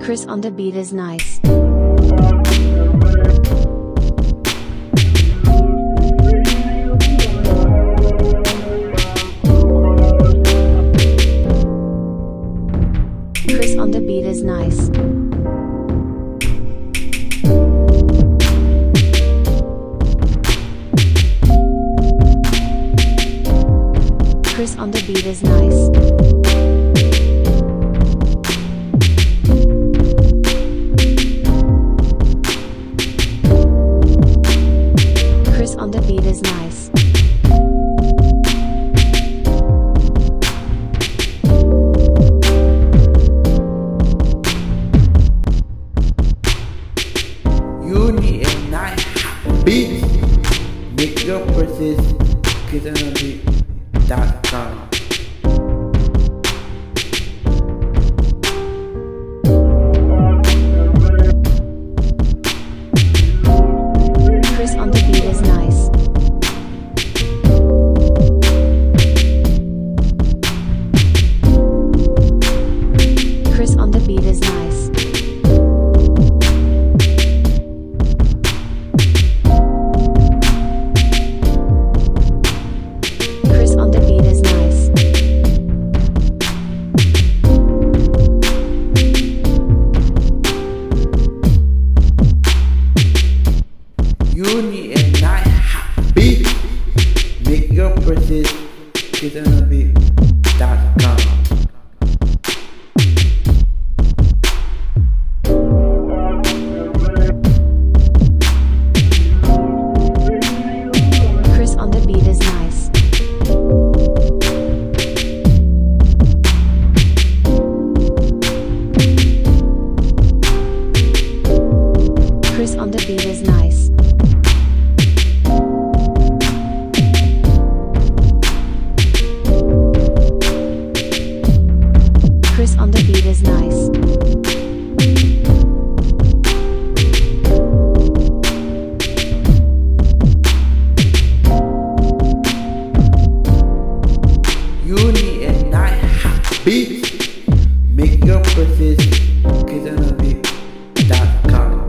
Chris on the beat is nice. Chris on the beat is nice. Chris on the beat is nice. Chris on the beat is nice. You need a nice beat. Make your purchase kitchenbeat.com. Chris on the beat is nice. Chris on the beat is nice. Chris on the beat is nice. You need a nice beat. Make your purchase kitchenbeat.com. Chris on the beat is nice. Chris on the beat is nice. Chris on the beat is nice. You need a nice beat. Make your purchase kitchenbeat.com.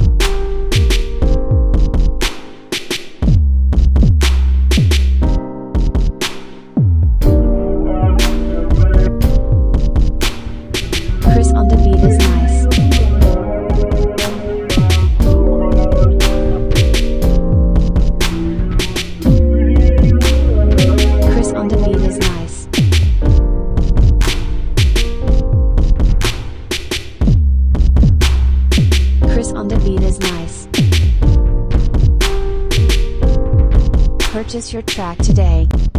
Chris on the beat is nice. Chris on the beat is nice. Chris on the beat is nice. Purchase your track today.